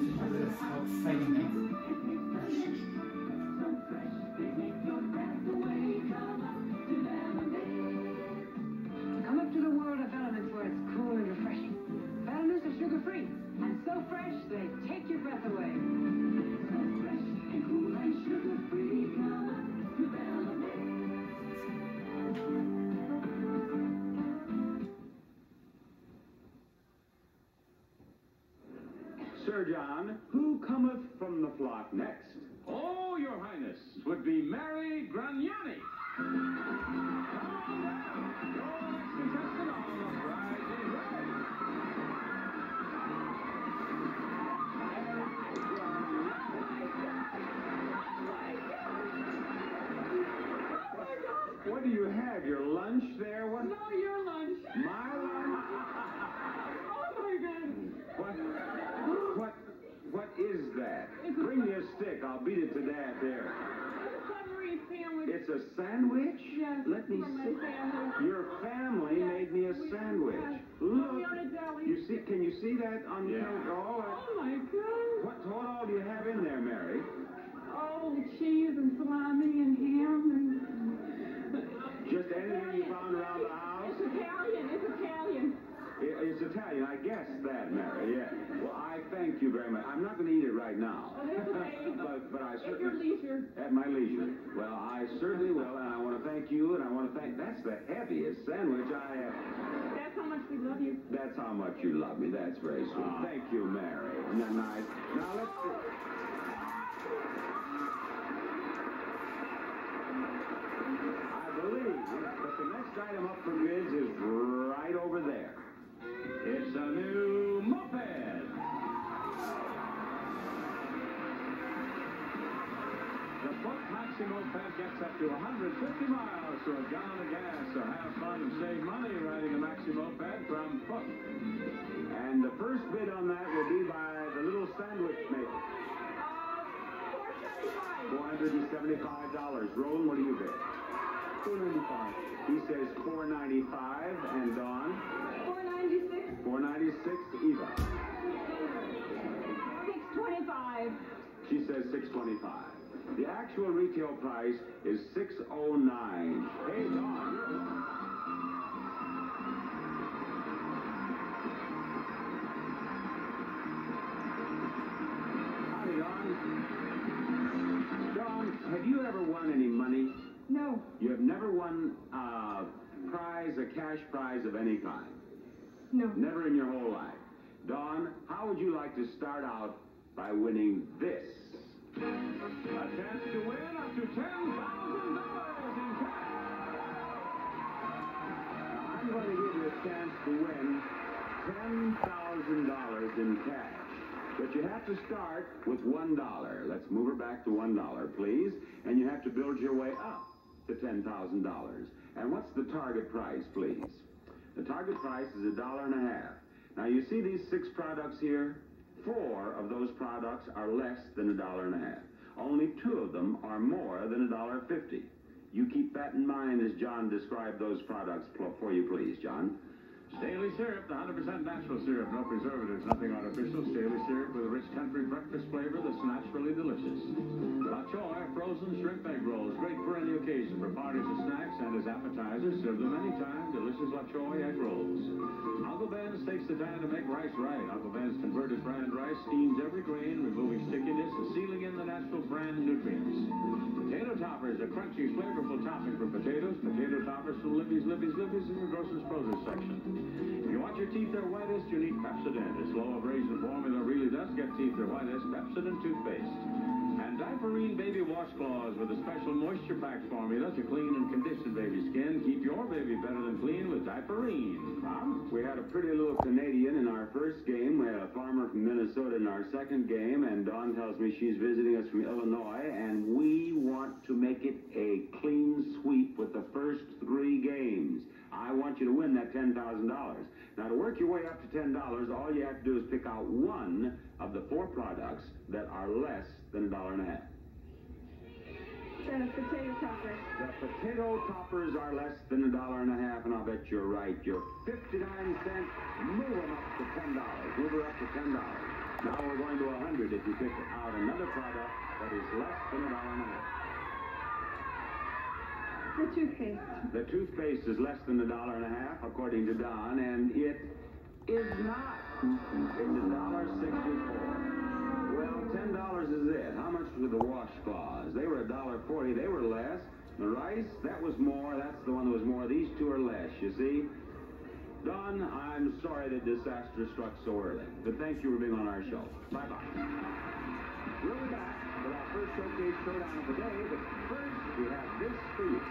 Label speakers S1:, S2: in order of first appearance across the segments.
S1: That's how exciting it is.
S2: Come up to the world of elements where it's cool and refreshing. Elements are sugar-free and so fresh they take your breath away. So fresh and cool and sugar-free. Come up to elements.
S3: Sir John, who cometh from the flock next?
S4: Oh, your highness, would be Mary Gragnani. Come on down. Your next contestant on the Friday Road.
S3: What do you have? Your lunch there? What?
S2: No, your lunch.
S3: My lunch?
S2: Oh my God.
S3: What is that? Bring me a stick. I'll beat it to death there.
S2: Savory sandwich.
S3: It's a sandwich?
S2: Yes.
S3: Let me
S2: from my
S3: see.
S2: family.
S3: Your family made me a sandwich.
S2: Yes.
S3: Look.
S2: We own a deli.
S3: You see? Can you see that on the
S4: Yeah.
S3: oh,
S2: Oh my God.
S3: what all do you have in there, Mary?
S2: Oh, cheese and salami and ham and...
S3: Just anything you found around the house?
S2: It's Italian. It's Italian.
S3: It's Italian. I guessed that, Mary. Yeah. Well, I thank you very much. I'm not going to eat it right now.
S2: Oh, that's okay.
S3: but I
S2: At your
S3: certainly...
S2: leisure.
S3: At my leisure. Well, I certainly will, and I want to thank you, and I want to thank... That's the heaviest sandwich I have.
S2: That's how much we love you.
S3: That's how much you love me. That's very sweet. Thank you, Mary. Isn't that nice? Now, let's... I believe that the next item up for bids is right over there.
S4: It's a new moped. The Buck Maxi Moped gets up to 150 miles, so a gallon of gas, so have fun and save money riding a Maxi Moped from Buck.
S3: And the first bid on that will be by the little sandwich maker. $475. Roland, what do you bid? $495. He says $495, and Dawn?
S2: $496.
S3: $496, Eva.
S2: $625.
S3: She says $625. The actual retail price is $609. Hey, Dawn, you're... Howdy, Dawn. Dawn, have you ever won any money?
S2: No.
S3: You have never won a prize, a cash prize of any kind?
S2: No.
S3: Never in your whole life. Dawn, how would you like to start out by winning this?
S4: A chance to win up to $10,000 in cash.
S3: I'm going to give you a chance to win $10,000 in cash. But you have to start with $1. Let's move her back to $1, please. And you have to build your way up to $10,000. And what's the target price, please? The target price is $1.50. Now, you see these 6 products here? 4 of those products are less than $1.50. Only 2 of them are more than $1.50. You keep that in mind as John described those products for you, please, John.
S4: Daily syrup, the 100% natural syrup, no preservatives, nothing artificial. Daily syrup with a rich country breakfast flavor that's naturally delicious. La Choy frozen shrimp egg rolls, great for any occasion, for parties or snacks and as appetizers. Serve them anytime. Delicious La Choy egg rolls. Uncle Ben's takes the time to make rice right. Uncle Ben's converted brand rice steams every grain, removing stickiness and sealing in the natural brand nutrients. Potato toppers, a crunchy, flavorful topping for potatoes. Potato toppers from Libby's in your grocer's produce section. If you want your teeth their whitest, you need Pepsodent. Its low abrasion formula really does get teeth their whitest. Pepsodent toothpaste. And Diaperine baby washcloths with a special moisture packed formula to clean and condition baby skin. Keep your baby better than clean with Diaperine. Mom?
S3: We had a pretty little Canadian in our first game. We had a farmer from Minnesota in our second game. And Dawn tells me she's visiting us from Illinois. And we want to make it a clean sweep with the first 3 games. I want you to win that $10,000. Now, to work your way up to $10, all you have to do is pick out 1 of the 4 products that are less than $1.50.
S2: The potato toppers.
S3: The potato toppers are less than $1.50, and I'll bet you're right. You're 59 cents. Move them up to $10. Move her up to $10. Now we're going to 100 if you pick out another product that is less than $1.50.
S5: The toothpaste.
S3: The toothpaste is less than $1.50, according to Don, and it is not. It's $1.64. Well, $10 is it. How much were the washcloths? They were $1.40. They were less. The rice, that was more. That's the one that was more. These two are less, you see. Don, I'm sorry that disaster struck so early, but thank you for being on our show. Bye-bye. We'll be back with our first showcase showdown of the day, but first we have this for you.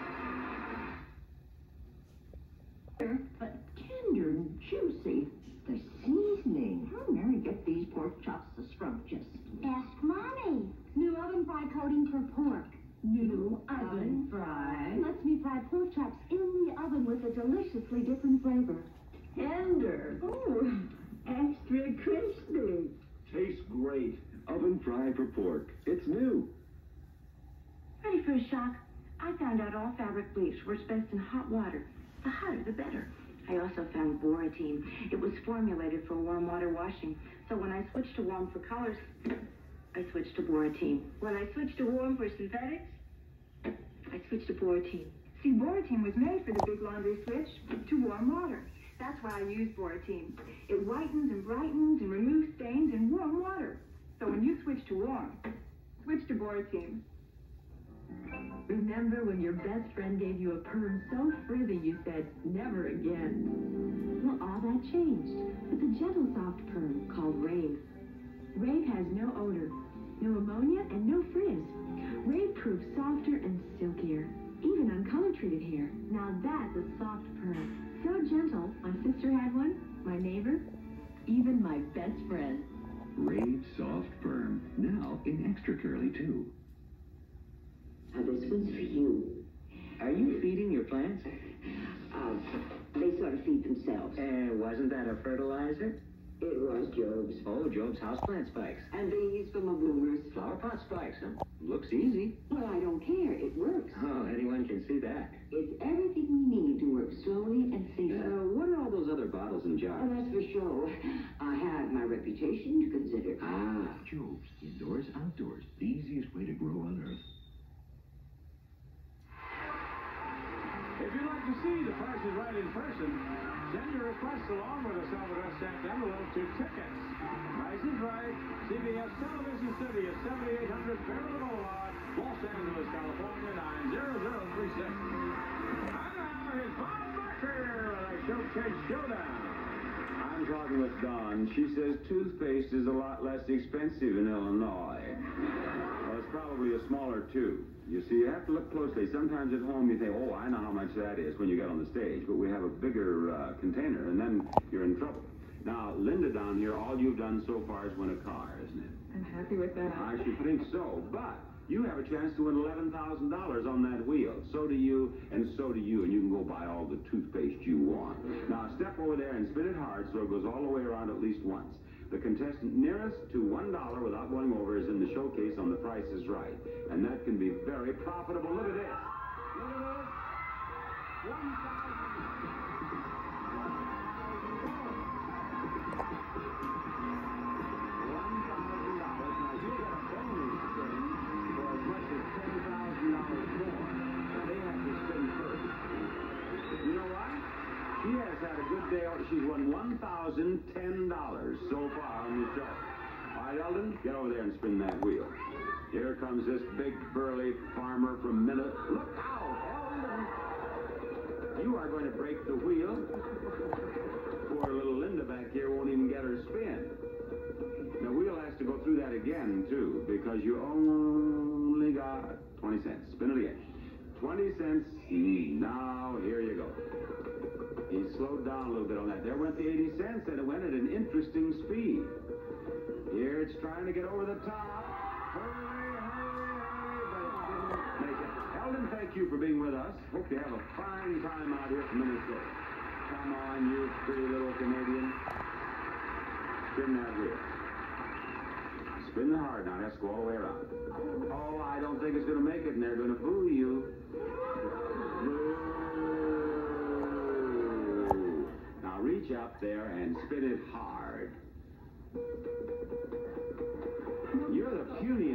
S6: But tender and juicy. The seasoning. How Mary get these pork chops so scrumptious?
S5: Ask Mommy. New oven fry coating for pork.
S6: New oven fry.
S5: Lets me fry pork chops in the oven with a deliciously different flavor.
S6: Tender. Oh, extra crispy.
S3: Tastes great. Oven fry for pork. It's new.
S6: Ready for a shock? I found out all fabric bleach works best in hot water. The hotter, the better. I also found Boratine. It was formulated for warm water washing. So when I switched to warm for colors, I switched to Boratine. When I switched to warm for synthetics, I switched to Boratine.
S5: See, Boratine was made for the big laundry switch to warm water. That's why I use Boratine. It whitens and brightens and removes stains in warm water. So when you switch to warm, switch to Boratine.
S6: Remember when your best friend gave you a perm so frizzy you said, never again? Well, all that changed with the gentle soft perm called Rave. Rave has no odor, no ammonia, and no frizz. Rave proves softer and silkier, even on color-treated hair. Now that's a soft perm. So gentle, my sister had one, my neighbor, even my best friend.
S7: Rave Soft Perm, now in extra curly too.
S8: Now this one's for you.
S1: Are you feeding your plants?
S8: They sort of feed themselves.
S1: And wasn't that a fertilizer?
S8: It was Job's.
S1: Oh, Job's houseplant spikes.
S8: And bees for my bloomers.
S1: Flower pot spikes, huh? Looks easy.
S8: Well, I don't care. It works.
S1: Oh, anyone can see that.
S8: It's everything we need to work slowly and safely.
S1: What are all those other bottles and jars?
S8: Oh, that's for show. I have my reputation to consider.
S1: Ah.
S7: Job's, indoors, outdoors, the easiest way to grow on Earth.
S4: If you'd like to see The Price is Right in person, send your request along with a self-addressed stamped envelope to Tickets. Price is Right, CBS Television Studios, 7800 Barrel Boulevard, Los Angeles, California, 90036. And now here's Bob Barker with our Showcase Showdown.
S3: I'm talking with Dawn. She says toothpaste is a lot less expensive in Illinois. Well, it's probably a smaller tube. You see, you have to look closely. Sometimes at home you think, oh, I know how much that is when you get on the stage, but we have a bigger container, and then you're in trouble. Now, Linda down here, all you've done so far is win a car, isn't it?
S5: I'm happy with that.
S3: I should think so, but you have a chance to win $11,000 on that wheel. So do you, and so do you, and you can go buy all the toothpaste you want. Now, step over there and spin it hard so it goes all the way around at least once. The contestant nearest to $1 without going over is in the showcase on The Price is Right. And that can be very profitable. Look at this. Look at this. She has had a good day. She's won $1,010 so far on the show. All right, Eldon, get over there and spin that wheel. Here comes this big, burly farmer from Minnesota. Look out, Eldon! You are going to break the wheel. Poor little Linda back here won't even get her spin. The wheel has to go through that again, too, because you only got 20 cents. Spin it again. 20 cents. Now, here you go. He slowed down a little bit on that. There went the 80 cents, and it went at an interesting speed. Here it's trying to get over the top. Hurry, but it didn't make it. Eldon, thank you for being with us. Hope you have a fine time out here from Minnesota. Come on, you pretty little Canadian. Spin that wheel. Spin hard now. Let's go all the way around. Oh, I don't think it's going to make it, and they're going to boo you. Boo. Now reach up there and spin it hard.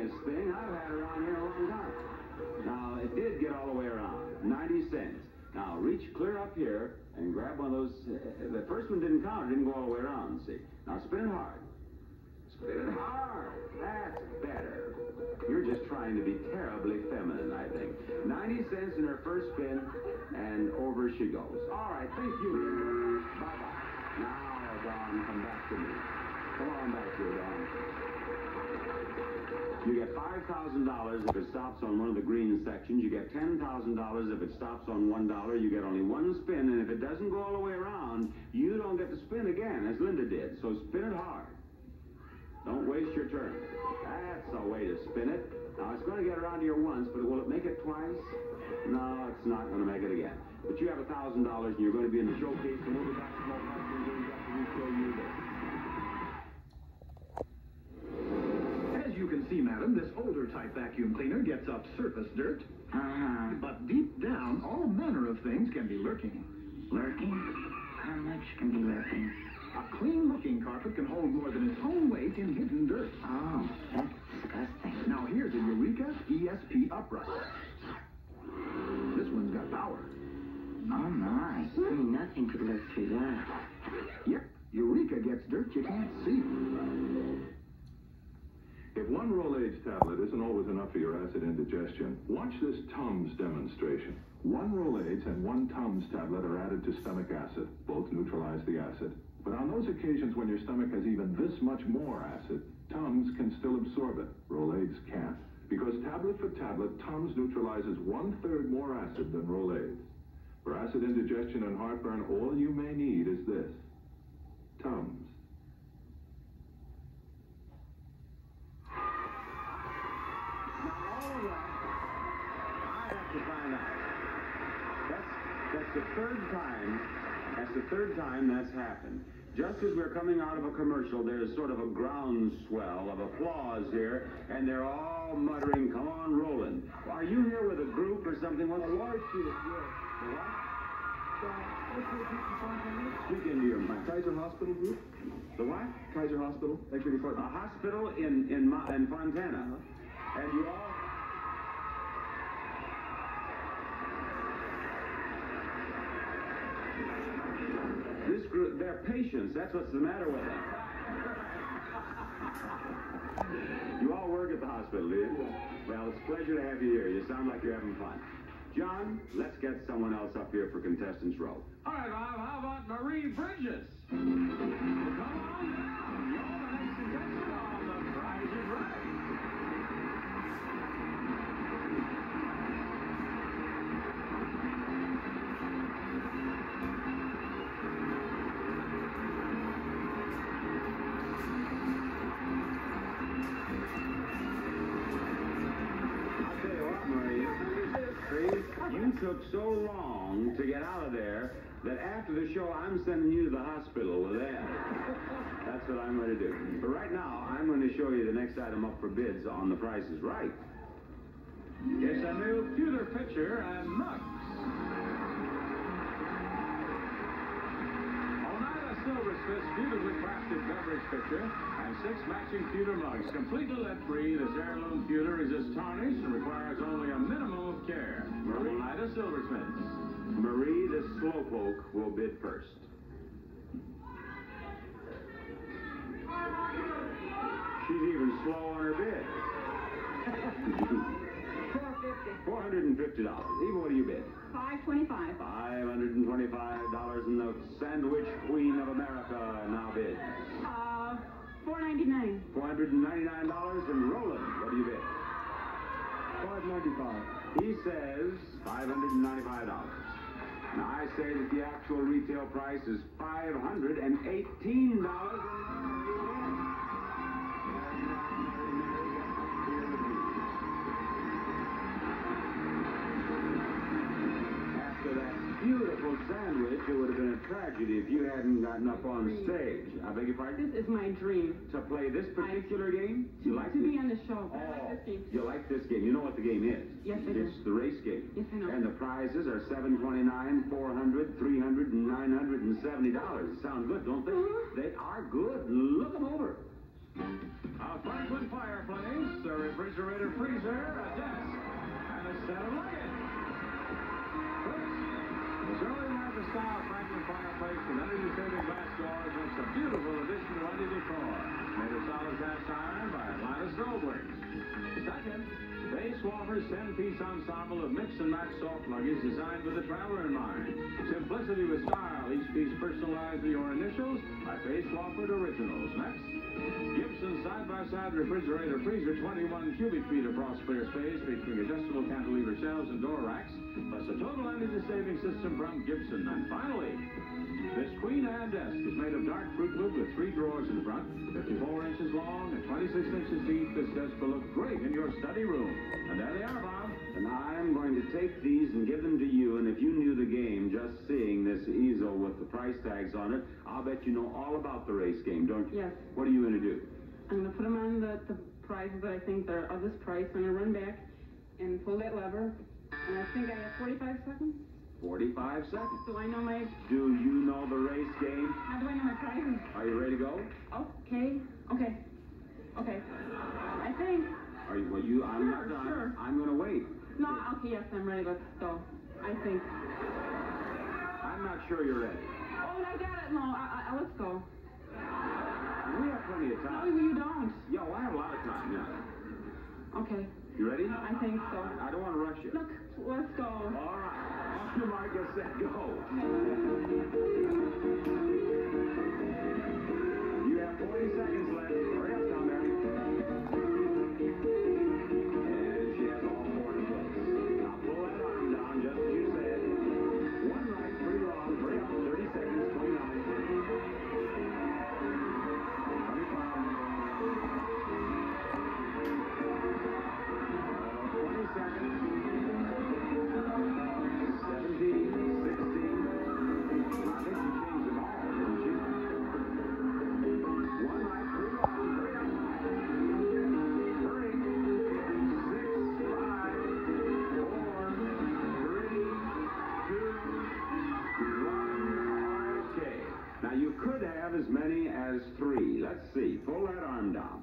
S3: this thing. I've had it around here a long time. Now, it did get all the way around. 90 cents. Now, reach clear up here and grab one of those. The first one didn't count. It didn't go all the way around, see. Now, spin it hard. Spin it hard. That's better. You're just trying to be terribly feminine, I think. 90 cents in her first spin, and over she goes. All right, thank you. Bye-bye. Now, Dawn, come back to me. Come on back here, Dawn. You get $5,000 if it stops on one of the green sections. You get $10,000 if it stops on $1. You get only one spin, and if it doesn't go all the way around, you don't get to spin again, as Linda did. So spin it hard. Don't waste your turn. That's the way to spin it. Now, it's going to get around here once, but will it make it twice? No, it's not going to make it again. But you have $1,000, and you're going to be in the showcase, and we'll be back to more questions after we show you this.
S9: As you can see, madam, this older type vacuum cleaner gets up surface dirt. But deep down, all manner of things can be lurking.
S8: Lurking? How much can be lurking?
S9: A clean-looking carpet can hold more than its own weight in hidden dirt.
S8: Oh, that's disgusting.
S9: Now here's a Eureka ESP upright. This one's got power.
S8: Oh, my. Nothing could lurk through that.
S9: Yep, Eureka gets dirt you can't see.
S10: If one Rolaids tablet isn't always enough for your acid indigestion, watch this Tums demonstration. One Rolaids and one Tums tablet are added to stomach acid. Both neutralize the acid. But on those occasions when your stomach has even this much more acid, Tums can still absorb it. Rolaids can't. Because tablet for tablet, Tums neutralizes 1/3 more acid than Rolaids. For acid indigestion and heartburn, all you may need is this. Tums.
S3: I have to find out. That's the third time. That's the third time that's happened. Just as we're coming out of a commercial, there's sort of a groundswell of applause here, and they're all muttering, "Come on, Roland." Are you here with a group or something? What a large group, yes. The what? Speak into your mic.
S10: Kaiser Hospital Group?
S3: The what?
S10: Kaiser Hospital? Equity
S3: A
S10: Partners.
S3: hospital in Fontana. And you all... This group, they're patients. That's what's the matter with them. You all work at the hospital, do you? Well, it's a pleasure to have you here. You sound like you're having fun. John, let's get someone else up here for contestants row.
S4: All right, Bob, how about Marie Bridges? Well, come on down. You're the next contestant on The Prize is Right.
S3: I'll tell you what, Marie. You took so long to get out of there that after the show, I'm sending you to the hospital with that. That's what I'm going to do. But right now, I'm going to show you the next item up for bids on The Price is Right.
S4: It's a new pewter pitcher and mugs. Oneida Silversmith's beautifully crafted beverage pitcher and 6 matching pewter mugs, completely lead-free. This heirloom pewter resists tarnish and requires only a minimum of care. Oneida Silversmiths.
S3: Marie the Slowpoke will bid first. She's even slow on her bid. $450. Eva, what do you bid?
S5: $525.
S3: $525, and the Sandwich Queen of America now bids.
S5: $499.
S3: $499, and Roland, what do you bid?
S10: $595.
S3: He says $595. Now I say that the actual retail price is $518. After that beautiful sandwich, it would have been a tragedy if you hadn't gotten up on stage. I beg your pardon?
S6: This is my dream.
S3: To play this particular game? You like
S6: To
S3: this?
S6: be on the show. I
S3: Oh,
S6: like this game.
S3: you like this game. You know what the game is.
S6: Yes, I do.
S3: It's the race game.
S6: Yes, I know.
S3: And the prizes are $729, $400, $300, and $970. Sound good, don't they?
S6: Mm-hmm.
S3: They are good. Look them over.
S4: A Franklin fireplace, a refrigerator, freezer, a desk, and a set of luggage. This early American style Franklin fireplace with energy-saving glass doors makes a beautiful addition to any decor. Made of solid cast iron by Atlanta Stove Works. Second, Base Whopper's 10-piece ensemble of mix and match soft luggage designed with the traveler in mind. Simplicity with style, each piece personalized with your initials by Base Whopper Originals. Next, Gibson side-by-side refrigerator freezer, 21 cubic feet of frost clear space featuring adjustable cantilever shelves and door racks, plus a total energy-saving system from Gibson. And finally, this Queen Anne desk is made of dark fruit wood with 3 drawers in front, 54 inches long and 26 inches deep. This desk will look great in your study room. And there they are, Bob.
S3: And I'm going to take these and give them to you, and if you knew the game just seeing this easel with the price tags on it, I'll bet you know all about the race game, don't you?
S11: Yes.
S3: What are you going to do?
S11: I'm going to put them on the prizes that I think they're of this price. I'm going to run back and pull that lever. And I think I have 45 seconds.
S3: 45 seconds.
S11: Do I know my...
S3: Do you know the race game?
S11: How do I know my prizes?
S3: Are you ready to go?
S11: Okay. I think...
S3: Are you, well, you, I'm not done.
S11: Sure.
S3: I'm going to wait.
S11: No, okay, yes, I'm ready. Let's go. I think...
S3: I'm not sure you're ready.
S11: Oh, I got it. No, let's go.
S3: We have plenty of time.
S11: No, you don't.
S3: Yo, I have a lot of time, yeah.
S11: Okay.
S3: You ready?
S11: I think so.
S3: I don't want to rush you.
S11: Look, let's go.
S3: All right. Off your mark, get set, go. You have 40 seconds left. Hurry up, down there. And she has all 4 in place. Now pull that arm down, just as you said. 1 right, 3 wrong. Hurry up. 30 seconds, 29. 20 seconds. 17, 16. I think she changed them all, didn't she? 1 right, 3 wrong. Hurry up. Hurry. 6, 5, 4, 3, 2, 1. Okay. Now you could have as many as 3. Let's see. Pull that arm down.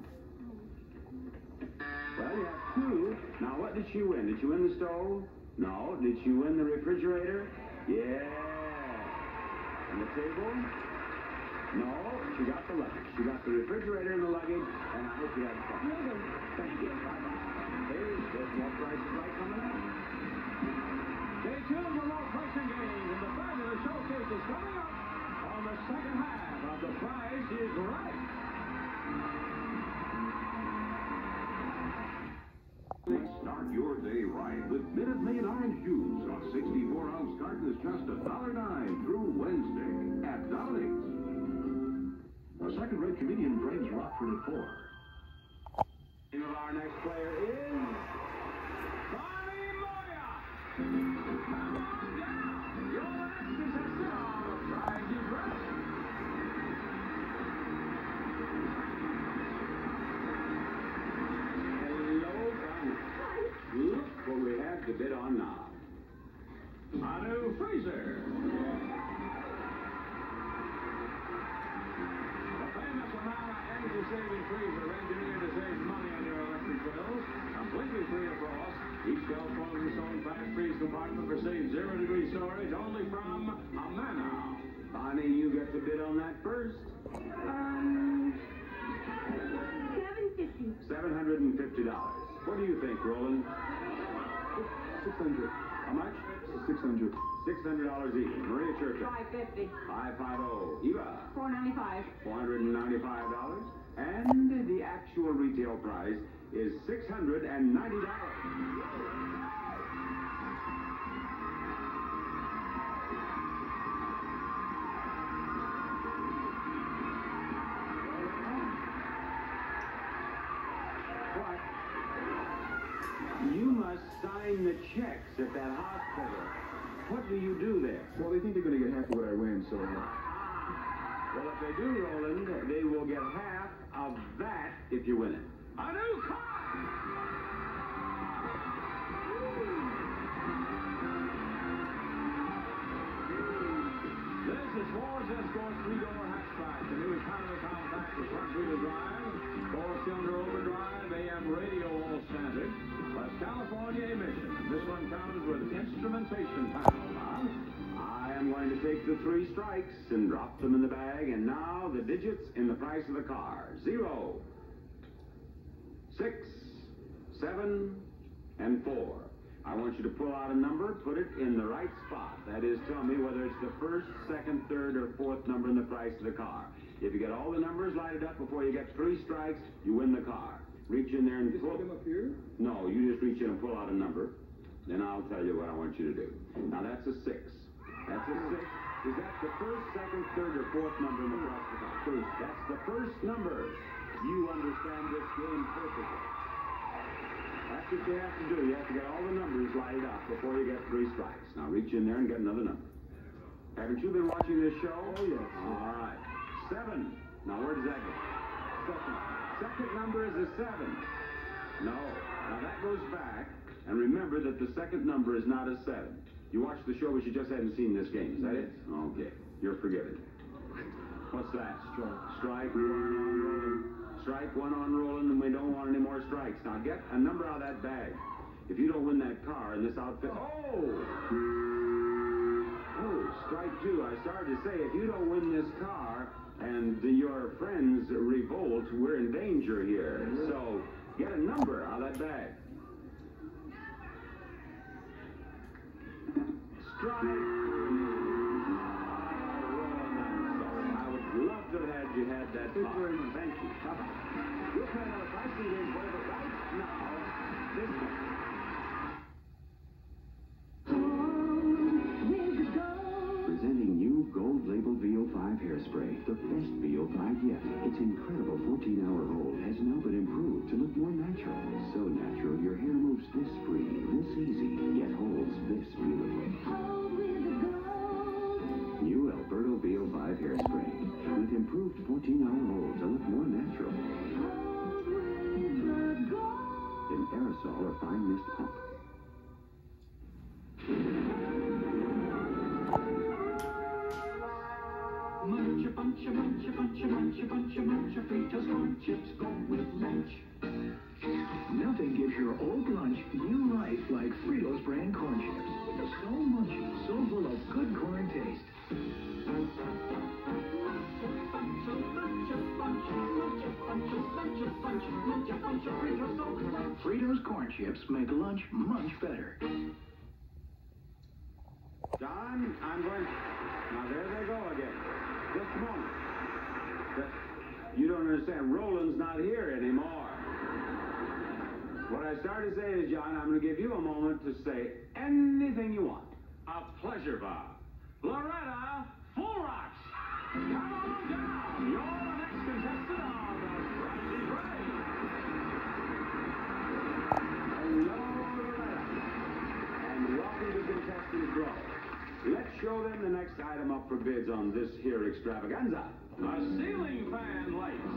S3: Well, you have 2. Now, what did she win? Did she win the stove? No. Did she win the refrigerator? Yeah. And the table? No. She got the luggage. She got the refrigerator and the luggage, and I hope you had fun. Thank you. Bye-bye. Hey, there's more prices right coming up.
S4: Stay tuned for more pricing games, and the fabulous showcase is coming up on the second half of The Price is Right.
S10: Start your day right with Minute Maid orange juice. A 64-ounce carton is just $1.09 through Wednesday at Dominic's. A second-rate comedian drains Rockford at 4.
S3: The name of our next player is...
S4: Bonnie Moya! Come on down! You're the next contestant on The Price is Right.
S3: Look what we have to bid on now.
S4: A new freezer. The famous Amana energy-saving freezer, engineered to save money on your electric bills. Completely free of frost. Each self-closing stone fast freeze compartment for safe 0-degree storage, only from Amana.
S3: Bonnie, you get to bid on that first.
S5: $750.
S3: $750. What do you think, Roland?
S9: 600.
S3: How much?
S9: 600.
S3: $600 even. Maria Churchill.
S11: 550.
S3: 550. Eva.
S11: $495.
S3: $495. And the actual retail price is $690. You must sign the checks at that hospital. What do you do there?
S9: Well, they think they're going to get half of what I win, so...
S3: Well, if they do, Roland, they will get half of that if you win it.
S4: A new car! This is Ford's Escort 3-door hatchback. The new economy compact with front-wheel drive, 4-cylinder overdrive, AM radio California emission. This one comes with instrumentation panel, Bob.
S3: I am going to take the 3 strikes and drop them in the bag, and now the digits in the price of the car. 0, 6, 7, and 4. I want you to pull out a number, put it in the right spot. That is, tell me whether it's the first, second, third, or fourth number in the price of the car. If you get all the numbers lighted up before you get 3 strikes, you win the car. Reach in there and pull.
S12: Just put them up here?
S3: No, you just reach in and pull out a number. Then I'll tell you what I want you to do. Now that's a 6. That's a 6. Is that the first, second, third, or fourth number in the price of the car? First. That's the first number. You understand this game perfectly. That's what you have to do. You have to get all the numbers lighted up before you get 3 strikes. Now reach in there and get another number. Haven't you been watching this show?
S12: Oh, yes.
S3: All right. 7. Now where does that go? Second. Second number is a 7. No. Now that goes back. And remember that the second number is not a 7. You watched the show, but you just hadn't seen this game. Is that it? Okay. You're forgiven. What's that? Strike. 1 on rolling. Strike 1 on rolling, and we don't want any more strikes. Now get a number out of that bag. If you don't win that car in this outfit... Oh, strike 2. I started to say, if you don't win this car and your friends revolt, we're in danger here. So get a number out of that bag. Strike. I would love to have had you had that car. Thank you. We'll play another pricing game for you right now. This one.
S7: Presenting new gold label VO5 hairspray, the best VO5 yet. Its incredible 14-hour hold has now been improved to look more natural. So natural, your hair moves this free, this easy, yet holds this beautifully. New Alberto VO5 hairspray, with improved 14-hour hold to look more natural. In aerosol or fine mist pump.
S13: Munch a bunch, a bunch, a bunch, a bunch, a bunch, a bunch of Fritos corn chips go with lunch.
S9: Nothing gives your old lunch new life like Fritos brand corn chips. So munchy, so full of good corn taste. Fritos corn chips make lunch much better.
S3: John, I'm going... Now, there they go again. Just a moment. You don't understand. Roland's not here anymore. What I started to say is, John, I'm going to give you a moment to say anything you want.
S4: A pleasure, Bob. Loretta Fulrox. Come on down. You're the next contestant on the Price is Right.
S3: Hello, Loretta. And welcome to Contestant Row. Let's show them the next item up for bids on this here extravaganza.
S4: A ceiling fan lights.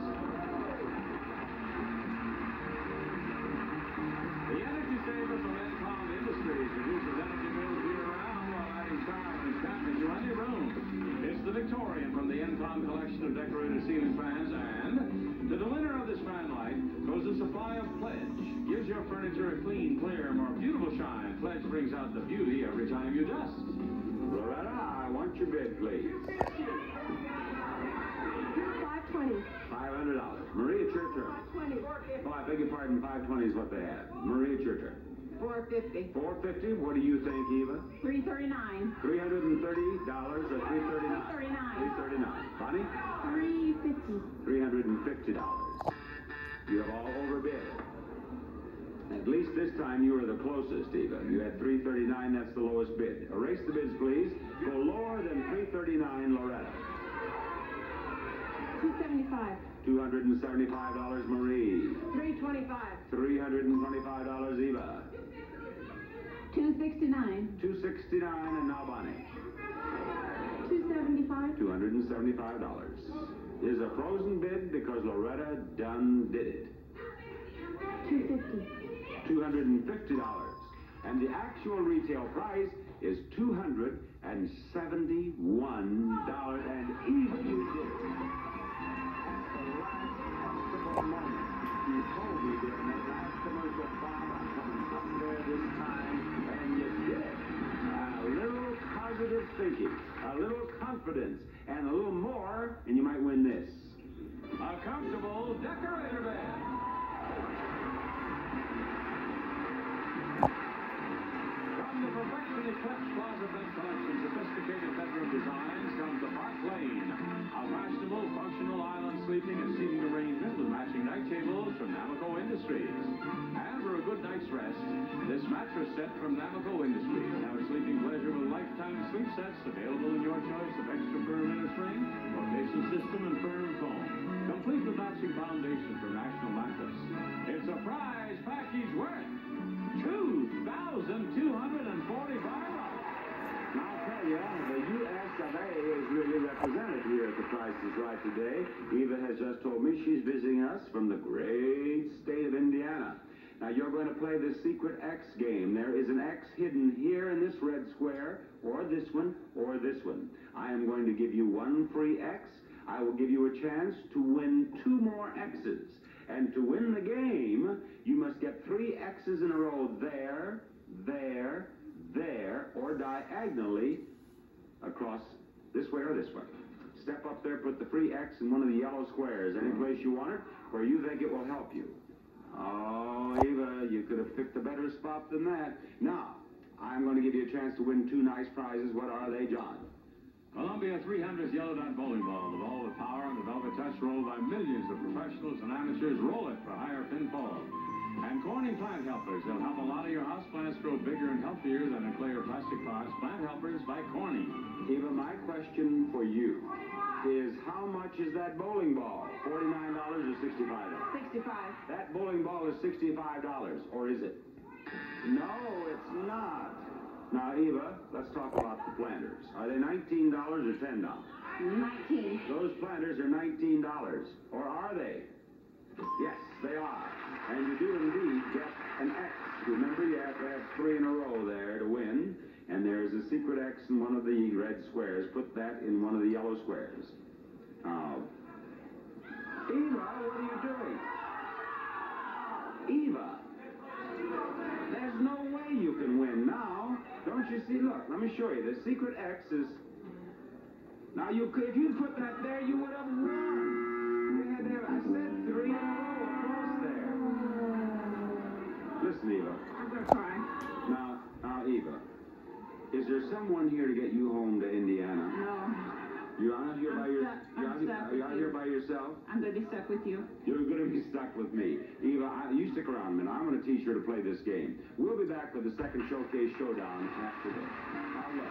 S4: The energy saver from Encom Industries reduces energy bills year-round while adding style and stamping to any room. It's the Victorian from the Encom collection of decorated ceiling fans, and to the winner of this fan light goes a supply of Pledge. Gives your furniture a clean, clear, more beautiful shine. Pledge brings out the beauty every time you dust.
S3: Loretta, I want your bid, please.
S5: $520.
S3: $500. Marie, it's your turn.
S5: $520.
S3: Oh, I beg your pardon, 520 is what they had. Marie, it's your turn.
S11: $450.
S3: $450. What do you think, Eva?
S11: $339.
S3: $330 or $339? $339. Bonnie?
S11: $350.
S3: $350. You have all overbid. At least this time you were the closest, Eva. You had $339. That's the lowest bid. Erase the bids, please. Go lower than $339, Loretta.
S11: $275.
S3: $275, Marie.
S11: $325.
S3: $325, Eva.
S11: $269.
S3: $269, and now Bonnie.
S11: $275.
S3: $275 is a frozen bid because Loretta done did it.
S11: $250.
S3: $250. And the actual retail price is $271. And even you did it. The last possible moment. You told me during that last commercial, Bob, I'm coming up there this time, and you did. A little positive thinking, a little confidence, and a little more, and you might win this.
S4: A comfortable decorator bed. From the perfectly eclectic closet bed collection, sophisticated bedroom designs comes the Park Lane, a fashionable, functional island sleeping and seating arrangement with matching night tables from Namaco Industries. And for a good night's rest, this mattress set from Namaco Industries. Have a sleeping pleasure with lifetime sleep sets available in your choice of extra firm inner spring, rotation system, and firm foam. Complete with matching foundation from National Mattress. It's a prize package worth $2,245.
S3: I'll tell you, the U.S. of A. is really represented here at The Price is Right today. Eva has just told me she's visiting us from the great state of Indiana. Now, you're going to play the Secret X game. There is an X hidden here in this red square, or this one, or this one. I am going to give you one free X. I will give you a chance to win 2 more X's. And to win the game, you must get 3 X's in a row there, there, there, or diagonally across this way or this way. Step up there, put the free X in one of the yellow squares, any place you want it, where you think it will help you. Oh, Eva, you could have picked a better spot than that. Now, I'm going to give you a chance to win 2 nice prizes. What are they, John?
S4: Columbia 300's Yellow Dot Bowling Ball, the ball with power and the velvet touch rolled by millions of professionals and amateurs. Roll it for higher pinfall. And Corning Plant Helpers. They'll help a lot of your houseplants grow bigger and healthier than in clay or plastic pots. Plant Helpers by Corning.
S3: Eva, my question for you is how much is that bowling ball? $49 or $65?
S5: $65.
S3: That bowling ball is $65, or is it? No, it's not. Now, Eva, let's talk about the planters. Are they $19 or $10?
S5: 19.
S3: Those planters are $19, or are they? Yes, they are. And you do indeed get an X. Remember, you have to have 3 in a row there to win. And there's a secret X in one of the red squares. Put that in one of the yellow squares. Eva, what are you doing? Eva, there's no way you can win now. Don't you see? Look, let me show you. The secret X is... Now, you could, if you put that there, you would have won. I said 3 in a row across there. Listen, Eva.
S5: I'm going to try.
S3: Now, Eva, is there someone here to get you home to Indiana?
S5: No.
S3: You're out here by yourself? Are you out here by yourself?
S5: I'm going to be stuck with you.
S3: You're going to be stuck with me. Eva, you stick around a minute. I'm going to teach her to play this game. We'll be back with the second showcase showdown after this. How love.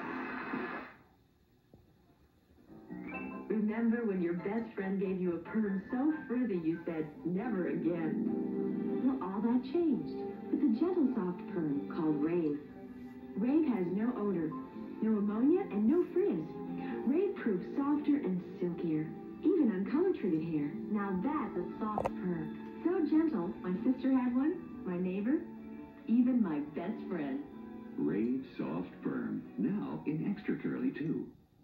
S6: Remember when your best friend gave you a perm so frizzy you said, never again? Well, all that changed with a gentle soft perm called Rave. Rave has no odor, no ammonia, and no frizz. Rave proves softer and silkier, even on color-treated hair. Now that's a soft perm. So gentle, my sister had one, my neighbor, even my best friend.
S7: Rave Soft Perm, now in extra curly too.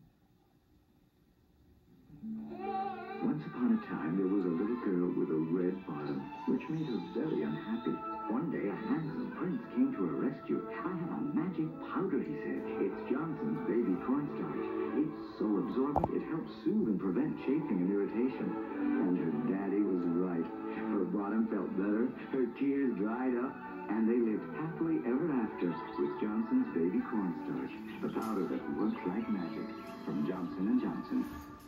S7: Once upon a time, there was a little girl with a red bottom, which made her very unhappy. One day, a handsome prince came to her rescue. I have a magic powder, he said. It's Johnson's baby cornstarch. It's so absorbent, it helps soothe and prevent chafing and irritation. And her daddy was right. Her bottom felt better, her tears dried up, and they lived happily ever after with Johnson's baby cornstarch, the powder that works like magic. From Johnson & Johnson.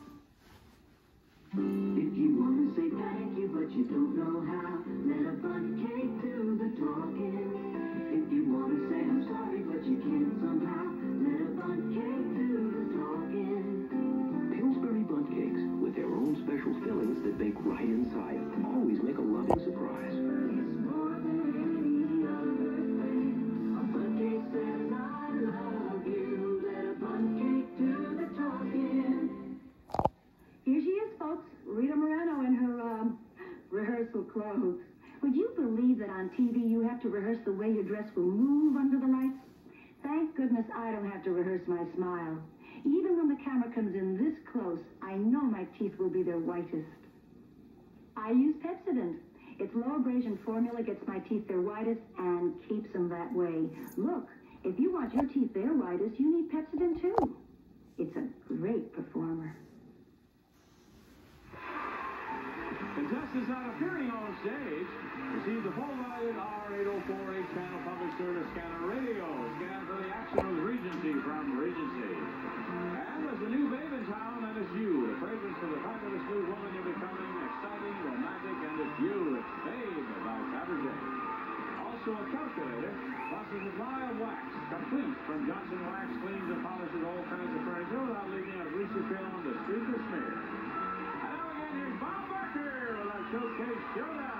S13: If you want to say thank you, but you don't know how, let a bundt cake do the talking. If you want to say I'm sorry, but you can't somehow, let a bundt cake do the talking.
S7: Pillsbury Bundt Cakes, with their own special fillings that bake right inside, always make a loving surprise.
S13: It's more than any other thing. A bundt cake says I love you. Let a bundt cake do the talking.
S5: Here she is, folks. Rita Moreno in her, rehearsal clothes. Would you believe that on TV you have to rehearse the way your dress will move under the lights? Thank goodness I don't have to rehearse my smile. Even when the camera comes in this close, I know my teeth will be their whitest. I use Pepsodent. Its low abrasion formula gets my teeth their whitest and keeps them that way. Look, if you want your teeth their whitest, you need Pepsodent too. It's a great performer.
S4: Contestants not appearing on stage receive the full-valued R804 8-channel public service scanner radio. Scan for the action of Regency from Regency. And there's a new babe in town, and it's you. The fragrance for the fabulous new woman you're becoming. Exciting, romantic, and it's you. It's Babe by Fabergé. Also a calculator, plus a supply of wax. Complete from Johnson Wax. Cleans and polishes all kinds of furniture without leaving a greasy film to streak or smear. And now again, here's Bob Barker with our Showcase Showdown.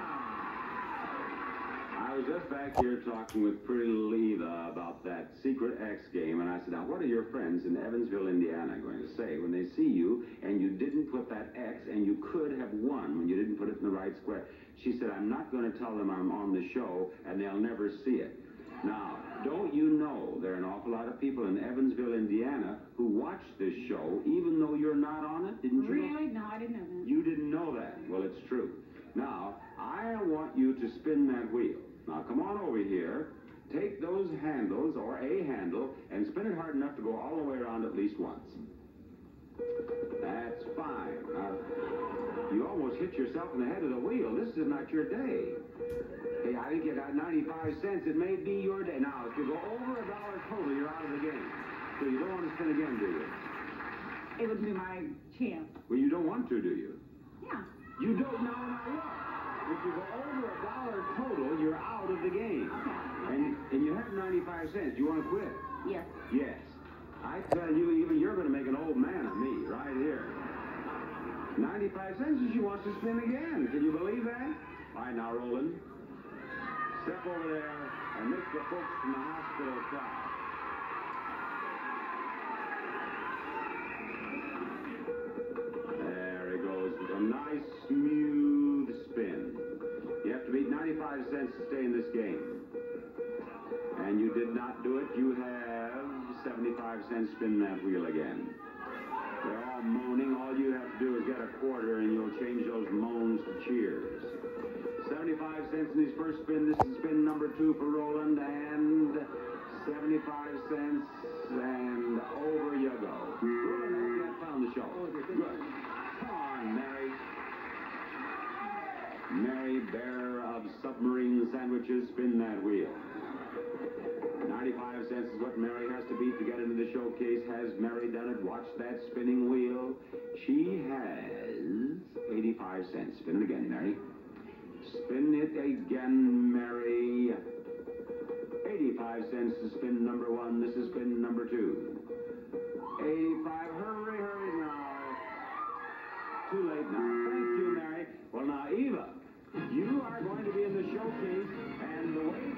S3: I was just back here talking with pretty little Eva about that Secret X game, and I said, now, what are your friends in Evansville, Indiana going to say when they see you and you didn't put that X and you could have won when you didn't put it in the right square? She said, I'm not going to tell them I'm on the show and they'll never see it. Now, don't you know there are an awful lot of people in Evansville, Indiana who watch this show even though you're not on it? Didn't you know?
S11: Really? No, I didn't know that.
S3: You didn't know that? Well, it's true. Now, I want you to spin that wheel. Now, come on over here, take those handles, or a handle, and spin it hard enough to go all the way around at least once. That's fine. Now, you almost hit yourself in the head of the wheel. This is not your day. Hey, I think you got 95 cents. It may be your day. Now, if you go over $1 total, you're out of the game. So you don't want to spin again, do you?
S11: It would be my chance.
S3: Well, you don't want to, do you?
S11: Yeah.
S3: You don't now look. If you go over $1 total, you're out of the game.
S11: Okay.
S3: And you have 95 cents. You want to quit?
S11: Yes.
S3: Yes. I tell you, even you're going to make an old man of me right here. 95 cents and she wants to spin again. Can you believe that? All right, now, Roland. Step over there and make the folks from the hospital proud. There he goes with a nice, smooth spin. You have to beat 95 cents to stay in this game. And you did not do it. You have 75 cents. Spin that wheel again. They're all moaning. All you have to do is get a quarter and you'll change those moans to cheers. 75 cents in his first spin. This is spin number 2 for Roland. And 75 cents. And over you go. Roland, I hope you have found the show. Good. Come on, Mary. Mary, bearer of submarine sandwiches, spin that wheel. 95 cents is what Mary has to beat to get into the showcase. Has Mary done it? Watch that spinning wheel. She has 85 cents. Spin it again, Mary. Spin it again, Mary. 85 cents to spin number 1. This is spin number 2. 85. Hurry, hurry now. Too late now. Thank you, Mary. Well, now, Eva, you are going to be in the showcase, and the way